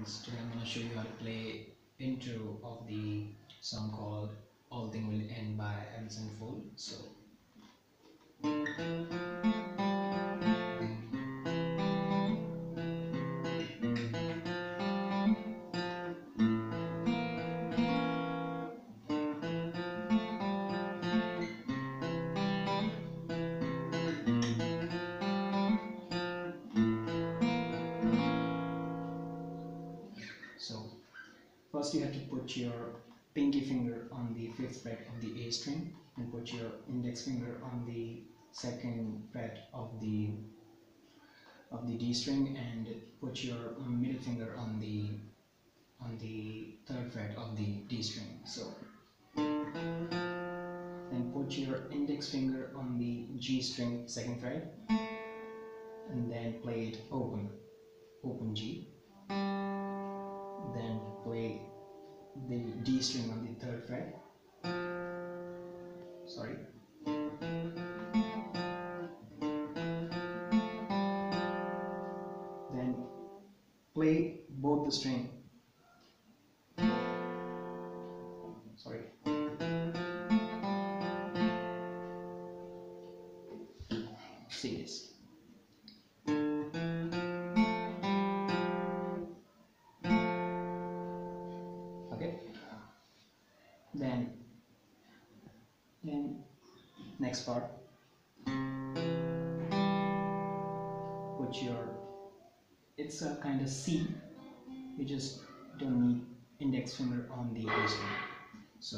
friends, today I'm going to show you how to play intro of the song called All Thing Will End by Sevenfold. So first you have to put your pinky finger on the 5th fret of the A string and put your index finger on the 2nd fret of the D string and put your middle finger on the 3rd fret of the D string. So then put your index finger on the G string 2nd fret and then play it open G. Then play the D string on the 3rd fret. Sorry. Then play both the string. Sorry. See this. Okay. Then next part, put your, it's a kind of C, you just don't need index finger on the A string. So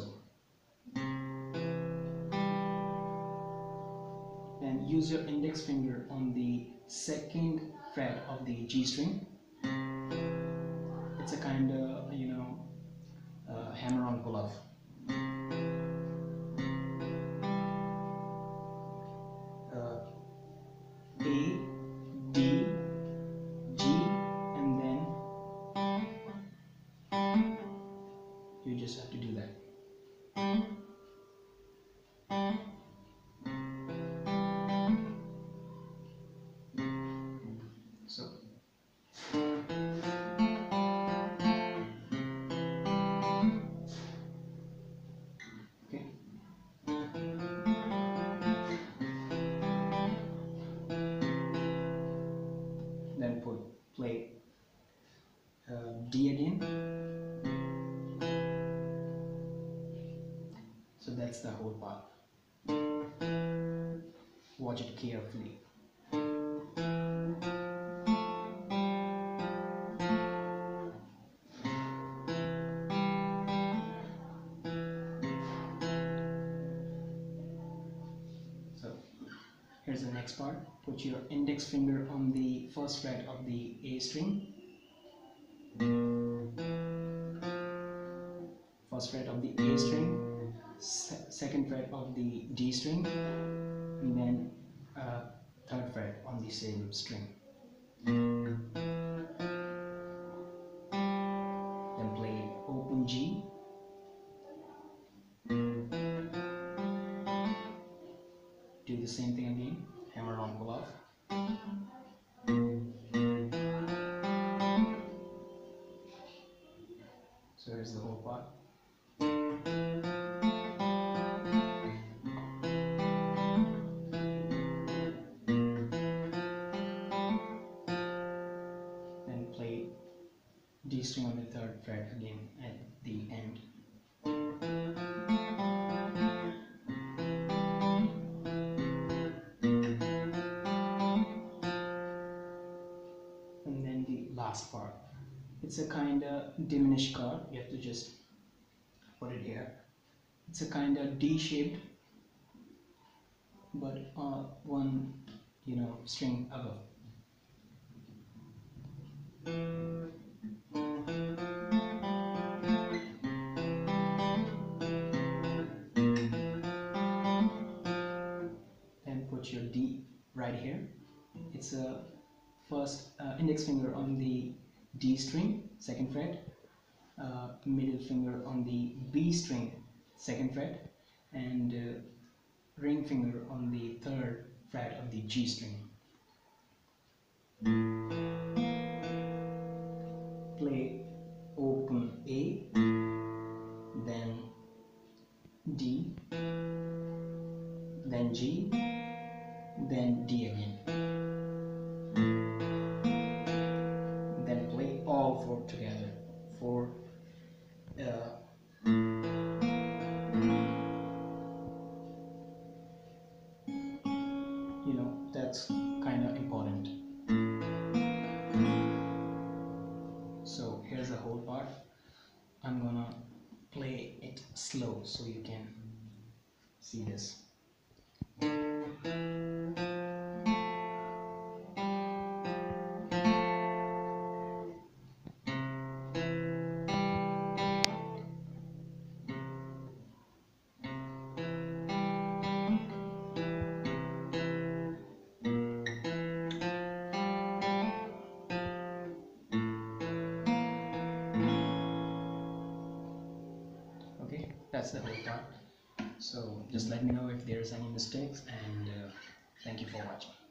then use your index finger on the 2nd fret of the G string. It's a kind of, hammer on pull off. A, D, G, and then you just have to do that. So okay. Then play D again. So that's the whole part. Watch it carefully. So here's the next part. Put your index finger on the 1st fret of the A string. 1st fret of the A string, 2nd fret of the D string, and then 3rd fret on the same string. Then play open G. Do the same thing again, hammer on pull off. So here's the whole part. Then play D string on the 3rd fret again at the end. And then the last part. It's a kind of diminished chord. You have to just put it here. It's a kind of D-shaped, but one string above. Then put your D right here. It's a first index finger on the D string, 2nd fret, middle finger on the B string, 2nd fret, and ring finger on the 3rd fret of the G string. play open A, then D, then G, then D again. Then play all four together for that's kind of important. So here's the whole part. I'm gonna play it slow so you can see this. Okay, that's the whole part. So just let me know if there's any mistakes, and thank you for watching.